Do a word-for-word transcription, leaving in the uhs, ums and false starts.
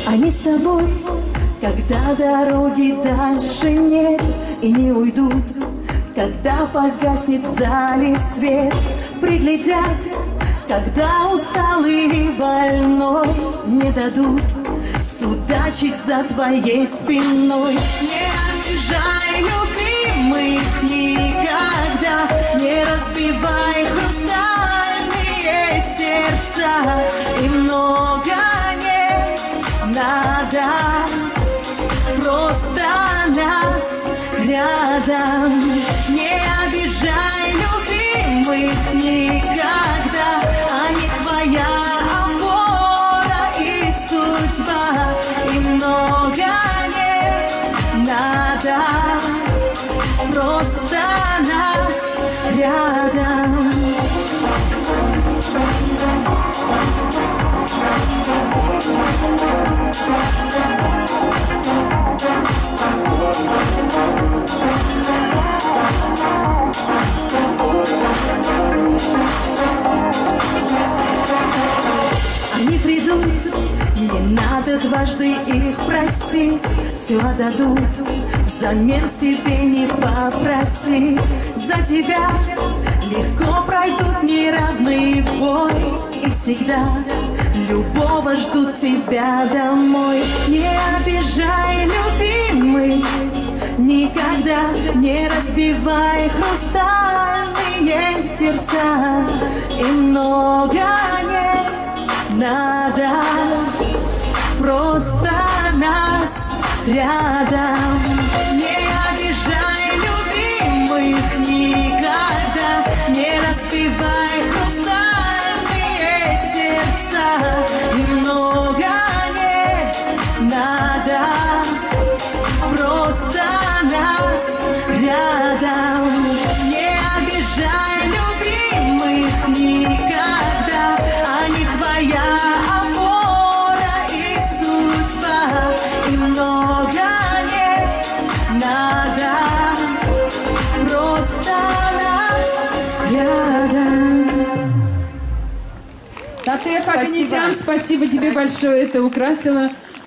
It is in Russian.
Они с тобой, когда дороги дальше нет и не уйдут, когда погаснет в зале свет, приглядят, когда усталый и больной не дадут судачить за твоей спиной. Не обижай любимых никогда, не разбивай хрустальные сердца, и много не надо, просто нас рядом. Не обижай любимых никогда, они твоя опора и судьба, и много не надо, просто нас рядом. Они придут, не надо дважды их просить, все отдадут, взамен себе не попросить. За тебя легко пройдут неравный бой, и всегда любого ждут тебя домой. Не обижай любимый никогда, не разбивай хрустальные сердца, и много не надо, просто нас рядом. Не обижай любимых никогда, не разбивай хрустальные сердца, и много не надо, просто нас рядом. Не обижай любимых никогда, они твоя опора и судьба, и много не надо, просто нас рядом. Татьяна Погонесян, спасибо тебе большое, это украсило